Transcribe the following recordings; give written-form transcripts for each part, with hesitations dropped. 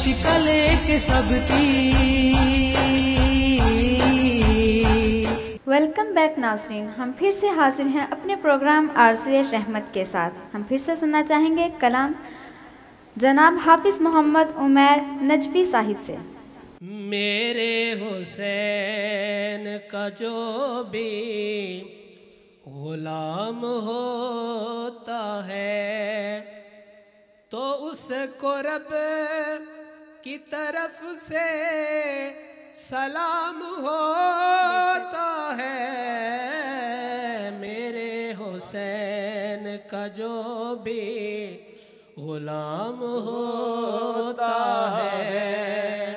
मुश्किल के सबकी। वेलकम बैक नाज़रीन, हम फिर से हाजिर हैं अपने प्रोग्राम आरज़ुए रहमत के साथ। हम फिर से सुनना चाहेंगे कलाम जनाब हाफिज़ मोहम्मद उमैर नजफी साहिब से। मेरे हुसैन का जो भी गुलाम होता है तो उसको रब की तरफ से सलाम होता है। मेरे हुसैन का जो भी गुलाम होता है।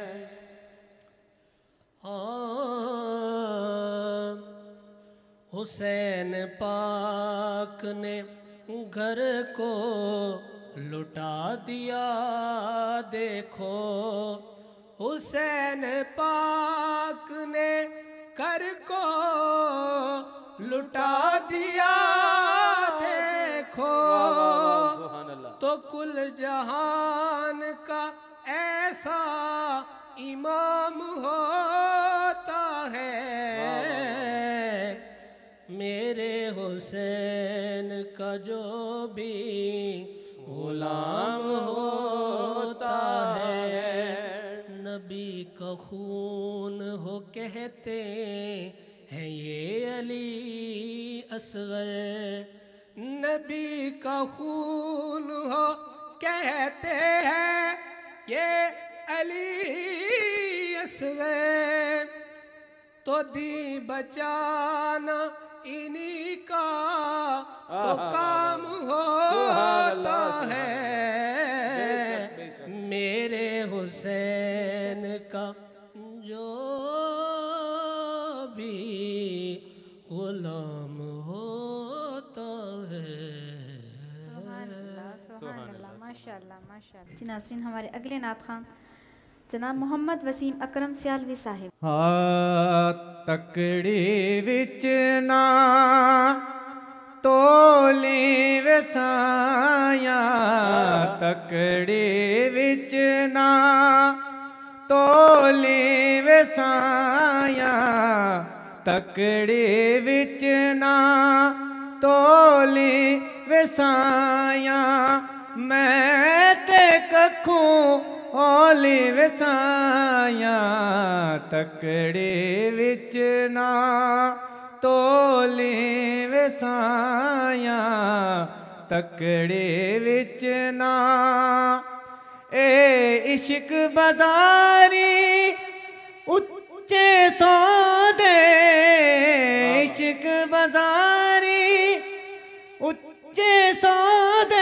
हुसैन पाक ने घर को लुटा दिया देखो, हुसैन पाक ने घर को लुटा दिया देखो। तो कुल जहान का ऐसा इमाम होता है। मेरे हुसैन का जो भी गुलाम होता है। नबी का खून हो कहते हैं ये अली असगर, नबी का खून हो कहते हैं ये अली असगर। तो दी बचाना इन्हीं का तो काम होता है। मेरे हुसैन का जो भी गुलाम होता है। माशाअल्लाह माशाअल्लाह। जी नाज़रीन, हमारे अगले नात खां जनाब मोहम्मद वसीम अकरम सियालवी साहिब। तकड़ी विच ना तोली वसाया, तकड़ी विच ना तोली वसाया, तकड़ी विच ना तोली वसाया। मैं ते कखू ओली वसाया, तकड़ी विच ना तोली वसाया, तकड़ी विच ना। ए इश्क बाजारी उच्चे सौदे, इश्क बाजारी उच्चे सौदे,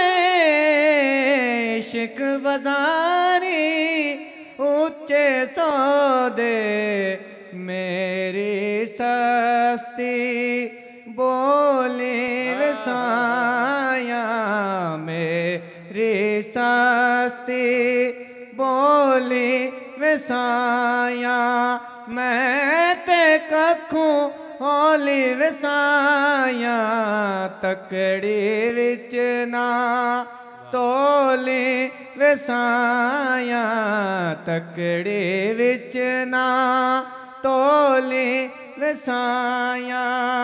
इश्क बाजारी उच्चे सौदे। मेरी सस्ती बोली वसाया, मेरी सस्ती बोली वसाया। मैं ते कखू होली वसाया, तकड़ी विच ना तोली वसाया, तकड़ी विच ना तोली वसाया।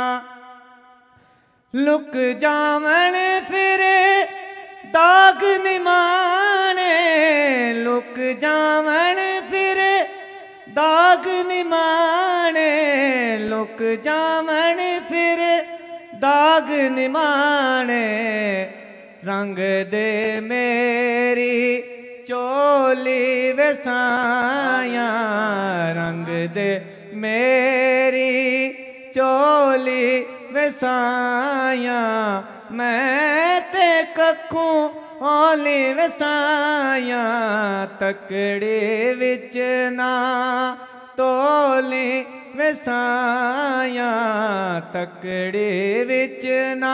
लुक जावण फिर दाग निमाने, लुक जावण फिर दाग निमाने, लुक जावण फिर दाग निमाने। रंग दे मेरी चोली वसाया, रंग दे मेरी चोली वसाया। मैं ते कखू ओली वसाया, तकड़ी विच ना तोली वसाया, तकड़ी विच ना।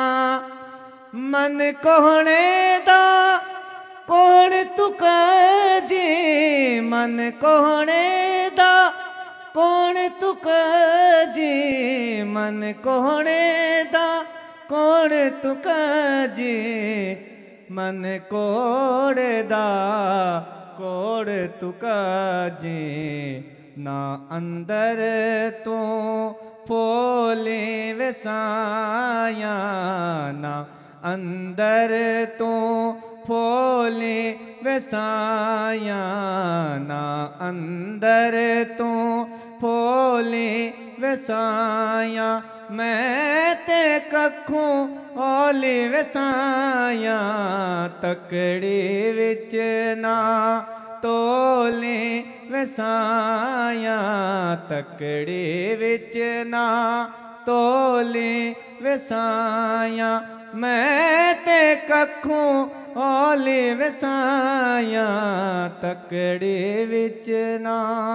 मन कोहणे दा कोण तुका जी, मन कोहणे दा कोण तुका जी, मन कोहणे दा कोण तुका जी, मन कोड़ दा कोड़ तुकाजे ना अंदर तू फोले वसाया ना अंदर तू फोले वसाया ना अंदर तू फोले वसाया मैं ते कखू ओले वसाया तकड़े विच ना तोले वसाया तकड़े विच ना तोले वसाया मैं ते कखू ओले वसाया तकड़े विच ना।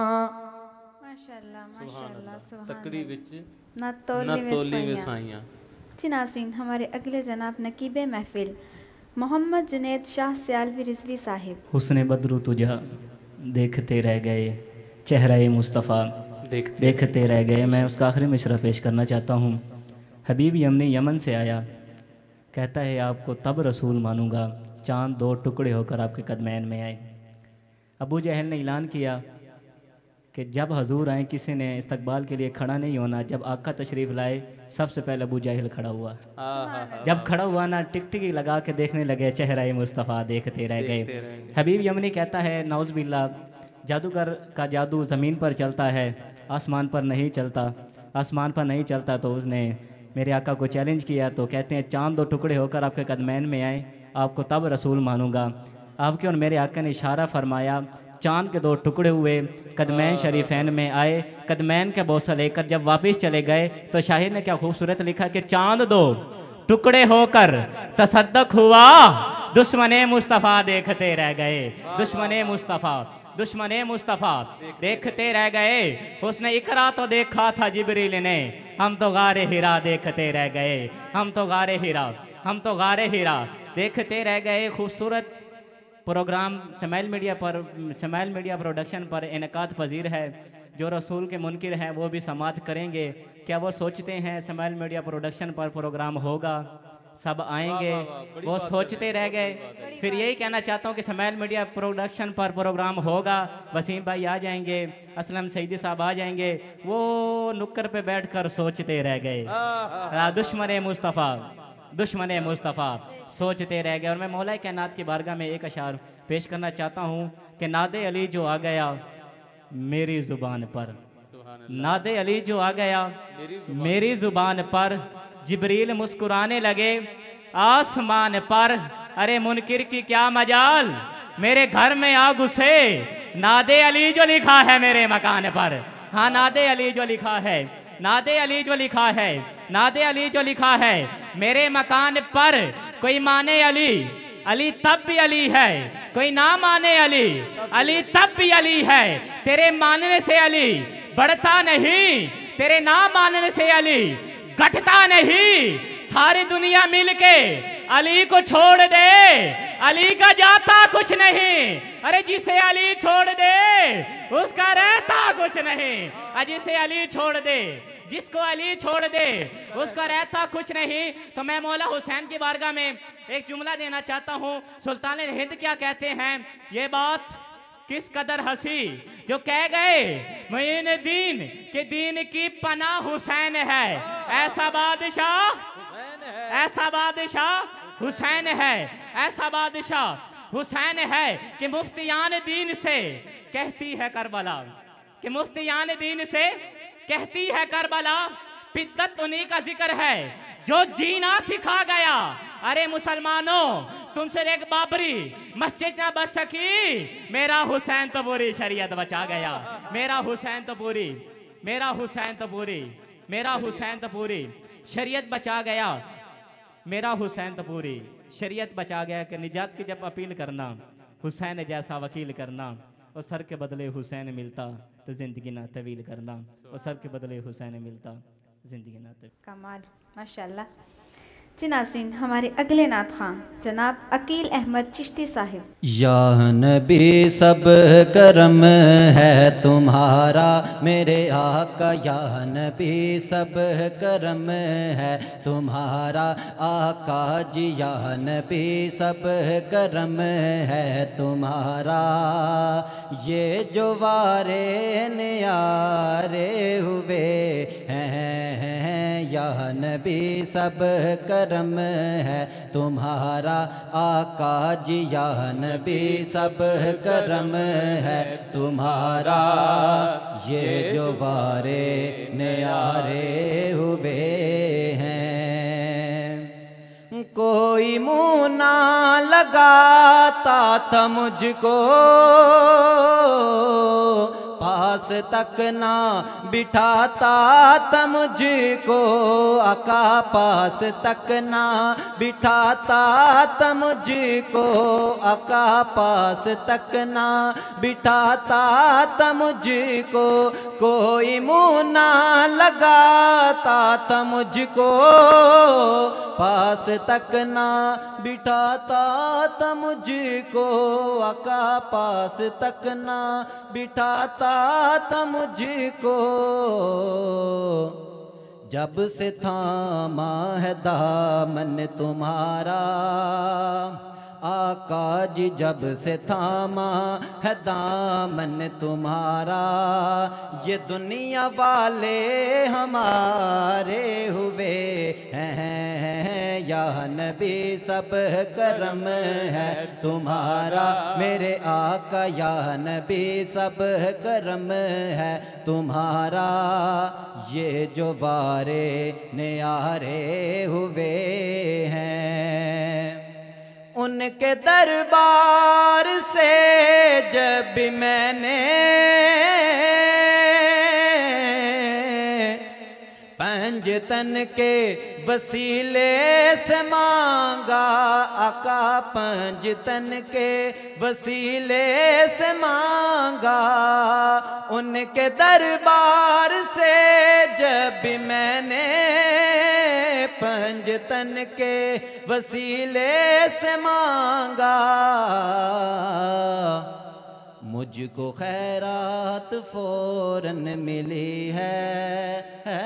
माशाल्लाह माशाल्लाह सुभान तकड़ी विच ना ना तोली तोली वसाइयां। जी नाज़रीन, हमारे अगले जनाब नकीब महफिल मोहम्मद जुनैद शाह सियालवी रिजवी साहिब। हुस्ने बदरू तुझा देखते रह गए, चेहरा मुस्तफ़ा देखते रह गए। मैं उसका आखिरी मिसरा पेश करना चाहता हूँ। हबीब यमनी यमन से आया, कहता है आपको तब रसूल मानूंगा चांद दो टुकड़े होकर आपके कदमैन में आए। अबू जहल ने ऐलान किया कि जब हजूर आए किसी ने इस्तकबाल के लिए खड़ा नहीं होना। जब आका तशरीफ़ लाए सबसे पहले अबू जहल खड़ा हुआ। जब खड़ा हुआ ना टिकटिकी लगा के देखने लगे, चेहरा मुस्तफ़ा देखते रह गए। हबीब यमनी कहता है नौज़ बिल्लाह, जादूगर का जादू ज़मीन पर चलता है, आसमान पर नहीं चलता। आसमान पर नहीं चलता तो उसने मेरे आका को चैलेंज किया। तो कहते हैं चांद दो टुकड़े होकर आपके कदमैन में आए, आपको तब रसूल मानूंगा। आपके और मेरे आका ने इशारा फरमाया, चांद के दो टुकड़े हुए, कदमैन शरीफैन में आए। कदमैन का बोसा लेकर जब वापस चले गए तो शाहिर ने क्या खूबसूरत लिखा कि चांद दो टुकड़े होकर तसद्दक हुआ, दुश्मने मुस्तफ़ा देखते रह गए। दुश्मने मुस्तफ़ा दुश्मने मुस्तफ़ा देखते रह गए। उसने इकरा तो देखा था जिब्रील ने, हम तो गारे हिरा देखते रह गए। हम तो गारे हिरा देखते रह गए। खूबसूरत प्रोग्राम स्माइल मीडिया प्रोडक्शन पर इनकाद पजीर है। जो रसूल के मुनकिर हैं वो भी समात करेंगे। क्या वो सोचते हैं स्माइल मीडिया प्रोडक्शन पर प्रोग्राम होगा, सब आएंगे? वो सोचते रह गए। फिर यही कहना चाहता हूँ कि स्माइल मीडिया प्रोडक्शन पर प्रोग्राम होगा, वसीम भाई आ जाएंगे, असलम सईदी साहब आ जाएंगे। वो नुक्कर पे बैठकर सोचते रह गए। दुश्मने मुस्तफ़ा सोचते रह गए। और मैं मौला कायनात की बारगाह में एक अशार पेश करना चाहता हूँ कि नादे अली जो आ गया मेरी ज़ुबान पर, नादे अली जो आ गया मेरी ज़ुबान पर, जिब्रील मुस्कुराने लगे आसमान पर। अरे मुनकिर की क्या मजाल, मेरे घर में आ घुसे, नादे अली जो लिखा है मेरे मकान पर। हाँ नादे अली जो लिखा है, नादे अली जो लिखा है, नादे अली जो लिखा है मेरे मकान पर। कोई माने अली, अली तब भी अली है, कोई ना माने अली, अली तब भी अली है। तेरे मानने से अली बढ़ता नहीं, तेरे ना मानने से अली घटता नहीं। सारी दुनिया मिलके अली को छोड़ दे, अली का जाता कुछ नहीं। अरे जिसे अली छोड़ दे उसका रहता कुछ नहीं। जिसे अली छोड़ दे, जिसको अली छोड़ दे उसका रहता कुछ नहीं। तो मैं मौला हुसैन की बारगाह में एक जुमला देना चाहता हूँ। सुल्तान हिंद क्या कहते हैं, ये बात किस कदर हंसी जो कह गए मुइन दीन के दीन की पनाह हुसैन है। ऐसा बादशाह, ऐसा बादशाह हुसैन है, ऐसा बादशाह हुसैन है कि मुफ्तियान दीन से कहती है करबला, कि मुफ्तियान दीन से कहती है करबला। बिद्दत उन्हीं का जिक्र है जो जीना सिखा गया। अरे मुसलमानों तुमसे एक बाबरी मस्जिद ना बच सकी, मेरा हुसैन तो पूरी शरीयत बचा गया। मेरा हुसैन तो पूरी, मेरा हुसैन तो पूरी, मेरा हुसैन तो पूरी शरीयत बचा गया। मेरा हुसैन तो पूरी शरीयत बचा गया। कि निजात की जब अपील करना हुसैन जैसा वकील करना, और सर के बदले हुसैन मिलता तो जिंदगी ना तवील करना, और सर के बदले हुसैन मिलता जिंदगी ना तवील। कमाल माशाल्लाह। जी नाज़रीन, हमारे अगले नात खां जनाब अकील अहमद चिश्ती साहिब। या नबी सब करम है तुम्हारा मेरे आका, या नबी सब करम है तुम्हारा आका जी, या नबी सब करम है तुम्हारा। ये जो वारे न्यारे हुए हैं, या नबी सब करम है तुम्हारा आका जी, या नबी सब करम है तुम्हारा। ये जो वारे न्यारे हुए हैं, कोई मुँह ना लगाता था मुझको, पास तक ना बिठाता था मुझको आका, पास तक ना बिठाता था मुझको आका, पास तक ना बिठाता था मुझको। कोई मुँह ना लगाता था मुझको, पास तक ना बिठाता था मुझको आका, पास तक ना बिठाता था मुझको। जब से थामा है दामन तुम्हारा आका जी, जब से थामा है दामन तुम्हारा। ये दुनिया वाले हमारे हुए हैं, या नबी सब करम है तुम्हारा मेरे आका, या नबी सब करम है तुम्हारा। ये जो वारे न्यारे हुए हैं, उनके दरबार से जब भी मैंने पंजतन के वसीले से मांगा आका, पंजतन के वसीले से मांगा। उनके दरबार से जब भी मैंने पंजतन के वसीले से मांगा, मुझको खैरात फौरन मिली है,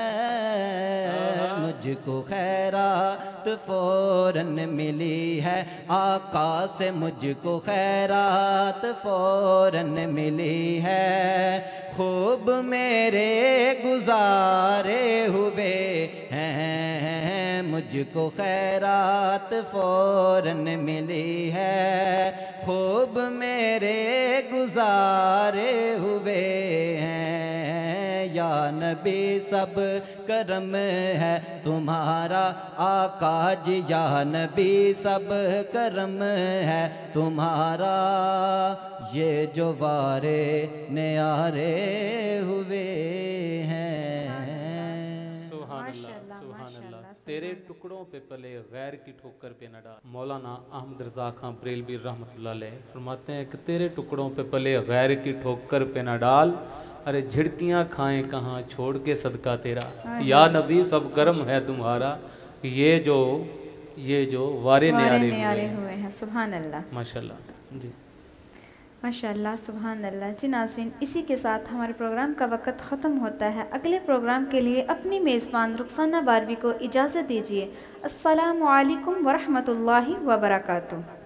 मुझको खैरात फौरन मिली है आका से, मुझको खैरात फौरन मिली है। खूब मेरे गुजारे हुए हैं, मुझको खैरात फौरन मिली है। खूब मेरे गुजारे हुए हैं, या नबी सब करम है तुम्हारा आका जी, या नबी सब करम है तुम्हारा। ये जो वारे न्यारे हुए हैं। सुभान अल्लाह, सुभान अल्लाह। तेरे टुकड़ों पे पले गैर की ठोकर पे न डाल। मौलाना अहमद रज़ा खां बरेलवी रहमतुल्लाह अलैह फरमाते हैं कि तेरे टुकड़ों पे पले गैर की ठोकर पे न डाल, अरे झिड़कियाँ खाएं कहाँ छोड़ के सदका तेरा। या नबी सब कर्म है तुम्हारा, ये जो वारे न्यारे हुए हैं। सुभान अल्लाह, माशाल्लाह जी, माशाल्लाह, सुभान अल्लाह। जी नाज़रीन, इसी के साथ हमारे प्रोग्राम का वक्त ख़त्म होता है। अगले प्रोग्राम के लिए अपनी मेज़बान रुखसाना बारवी को इजाज़त दीजिए। अस्सलामु अलैकुम वरहमतुल्लाहि वबरकातुहू।